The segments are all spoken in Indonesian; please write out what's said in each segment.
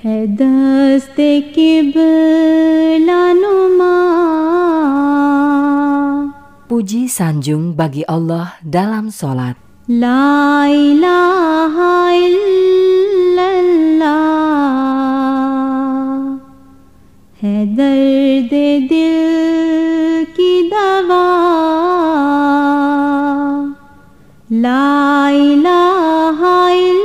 है दस्ते किबला नुमा. Puji sanjung bagi Allah dalam solat. La ilaha illallah है दर्द दिल की दवा. La ilaha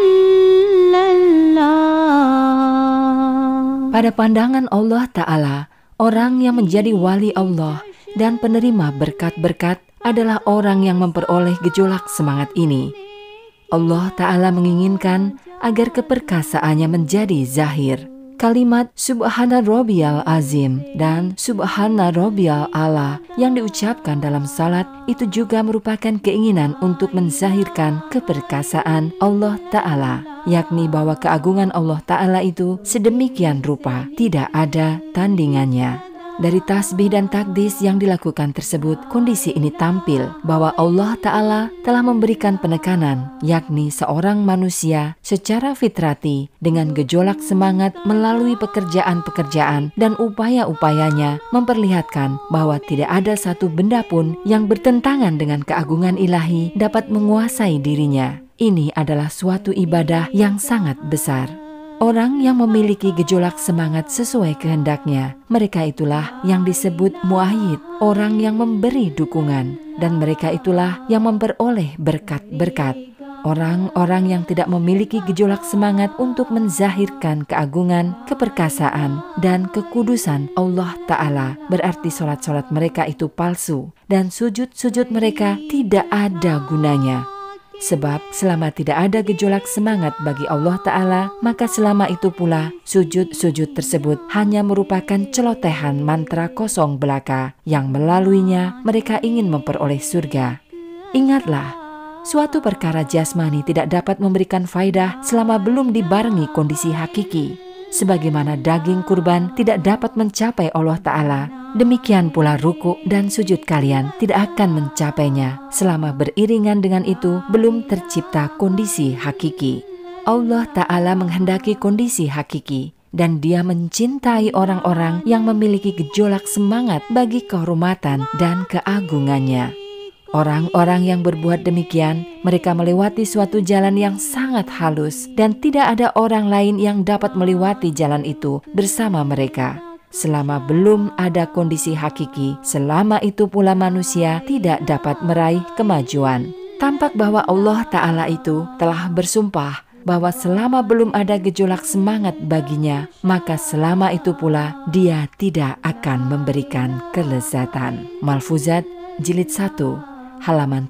illallah. Pada pandangan Allah Ta'ala, orang yang menjadi wali Allah dan penerima berkat-berkat adalah orang yang memperoleh gejolak semangat ini. Allah Ta'ala menginginkan agar keperkasaannya menjadi zahir. Kalimat Subhana Rabbiyal Azim dan Subhana Rabbiyal A'la yang diucapkan dalam salat itu juga merupakan keinginan untuk menzahirkan keperkasaan Allah Ta'ala, yakni bahwa keagungan Allah Ta'ala itu sedemikian rupa, tidak ada tandingannya. Dari tasbih dan takdis yang dilakukan tersebut, kondisi ini tampil bahwa Allah Ta'ala telah memberikan penekanan, yakni seorang manusia secara fitrati dengan gejolak semangat melalui pekerjaan-pekerjaan dan upaya-upayanya memperlihatkan bahwa tidak ada satu benda pun yang bertentangan dengan keagungan ilahi dapat menguasai dirinya. Ini adalah suatu ibadah yang sangat besar. Orang yang memiliki gejolak semangat sesuai kehendaknya, mereka itulah yang disebut muayyid, orang yang memberi dukungan, dan mereka itulah yang memperoleh berkat-berkat. Orang-orang yang tidak memiliki gejolak semangat untuk menzahirkan keagungan, keperkasaan, dan kekudusan Allah Ta'ala, berarti sholat-sholat mereka itu palsu, dan sujud-sujud mereka tidak ada gunanya. Sebab selama tidak ada gejolak semangat bagi Allah Ta'ala, maka selama itu pula sujud-sujud tersebut hanya merupakan celotehan mantra kosong belaka yang melaluinya mereka ingin memperoleh surga. Ingatlah, suatu perkara jasmani tidak dapat memberikan faidah selama belum dibarengi kondisi hakiki. Sebagaimana daging kurban tidak dapat mencapai Allah Ta'ala, demikian pula ruku dan sujud kalian tidak akan mencapainya selama beriringan dengan itu belum tercipta kondisi hakiki. Allah Ta'ala menghendaki kondisi hakiki, dan Dia mencintai orang-orang yang memiliki gejolak semangat bagi kehormatan dan keagungannya. Orang-orang yang berbuat demikian, mereka melewati suatu jalan yang sangat halus dan tidak ada orang lain yang dapat melewati jalan itu bersama mereka. Selama belum ada kondisi hakiki, selama itu pula manusia tidak dapat meraih kemajuan. Tampak bahwa Allah Ta'ala itu telah bersumpah bahwa selama belum ada gejolak semangat baginya, maka selama itu pula Dia tidak akan memberikan kelezatan. Malfuzat Jilid 1 halaman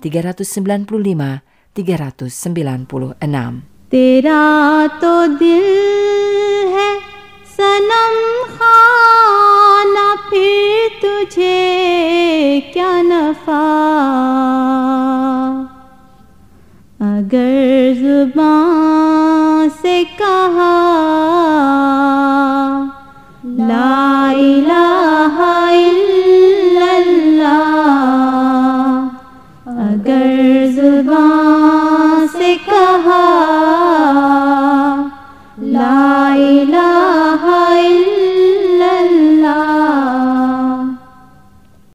395-396. Tera to dil hai sanam khana, phir tujhe kya nafa. Agar zuban